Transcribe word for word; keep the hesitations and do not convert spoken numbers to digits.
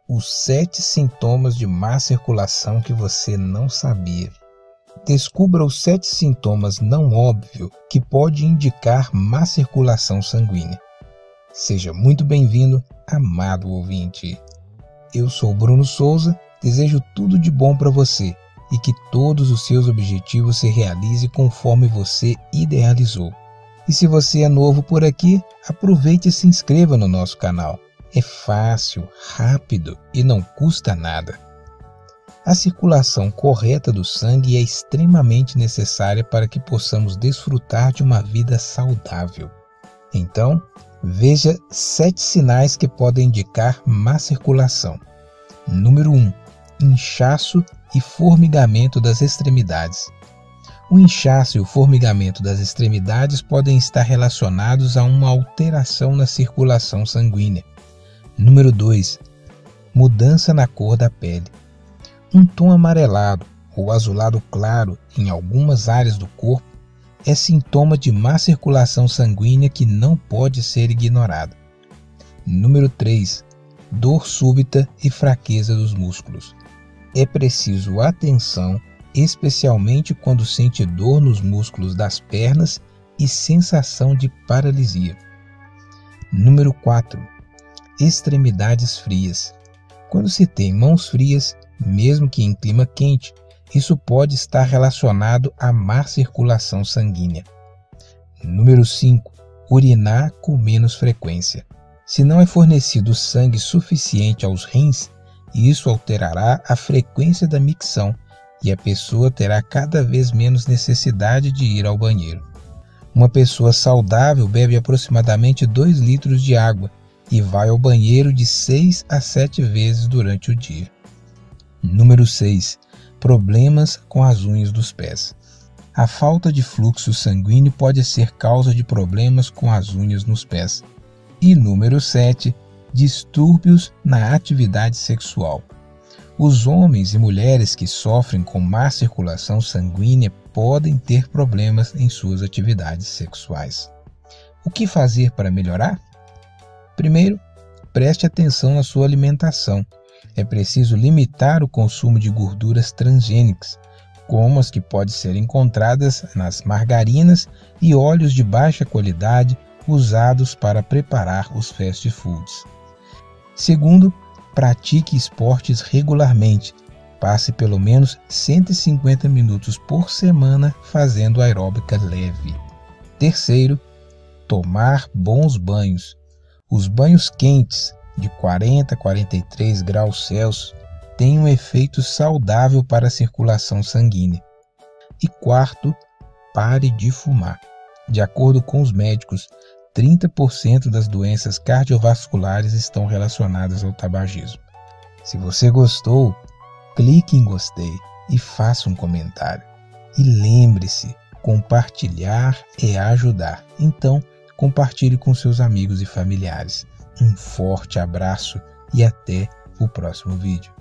Os sete sintomas de má circulação que você não sabia. Descubra os sete sintomas não óbvios que podem indicar má circulação sanguínea. Seja muito bem-vindo, amado ouvinte. Eu sou Bruno Souza, desejo tudo de bom para você e que todos os seus objetivos se realizem conforme você idealizou. E se você é novo por aqui, aproveite e se inscreva no nosso canal. É fácil, rápido e não custa nada. A circulação correta do sangue é extremamente necessária para que possamos desfrutar de uma vida saudável. Então, veja sete sinais que podem indicar má circulação. Número um. Inchaço e formigamento das extremidades. O inchaço e o formigamento das extremidades podem estar relacionados a uma alteração na circulação sanguínea. Número dois. Mudança na cor da pele. Um tom amarelado ou azulado claro em algumas áreas do corpo é sintoma de má circulação sanguínea que não pode ser ignorada. Número três. Dor súbita e fraqueza dos músculos. É preciso atenção, especialmente quando sente dor nos músculos das pernas e sensação de paralisia. Número quatro. Extremidades frias. Quando se tem mãos frias, mesmo que em clima quente, isso pode estar relacionado à má circulação sanguínea. Número cinco. Urinar com menos frequência. Se não é fornecido sangue suficiente aos rins, isso alterará a frequência da micção e a pessoa terá cada vez menos necessidade de ir ao banheiro. Uma pessoa saudável bebe aproximadamente dois litros de água e vai ao banheiro de seis a sete vezes durante o dia. Número seis. Problemas com as unhas dos pés. A falta de fluxo sanguíneo pode ser causa de problemas com as unhas nos pés. E número sete. Distúrbios na atividade sexual. Os homens e mulheres que sofrem com má circulação sanguínea podem ter problemas em suas atividades sexuais. O que fazer para melhorar? Primeiro, preste atenção na sua alimentação. É preciso limitar o consumo de gorduras transgênicas, como as que podem ser encontradas nas margarinas e óleos de baixa qualidade usados para preparar os fast foods. Segundo, pratique esportes regularmente. Passe pelo menos cento e cinquenta minutos por semana fazendo aeróbica leve. Terceiro, tomar bons banhos. Os banhos quentes, de quarenta a quarenta e três graus Celsius, têm um efeito saudável para a circulação sanguínea. E quarto, pare de fumar. De acordo com os médicos, trinta por cento das doenças cardiovasculares estão relacionadas ao tabagismo. Se você gostou, clique em gostei e faça um comentário. E lembre-se, compartilhar é ajudar. Então, compartilhe com seus amigos e familiares. Um forte abraço e até o próximo vídeo.